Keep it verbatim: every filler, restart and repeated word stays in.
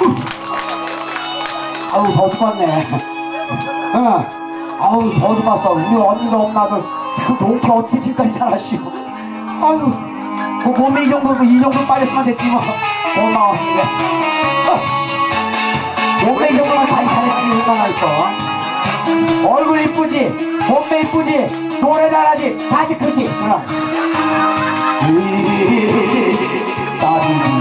아우 더 죽겠네. 응. 아우 더 죽었어. 우리 언니가 엄마들 참 좋게 어떻게 지금까지 살았시오. 아유 그 몸에 이 정도 이 정도 빠졌으면 됐지 뭐. 고마워. 어. 몸에 이 정도만 많이 살았지 얼마나 있어. 얼굴 이쁘지, 몸매 이쁘지, 노래 잘하지, 자식 크지. 그럼. 이 딸이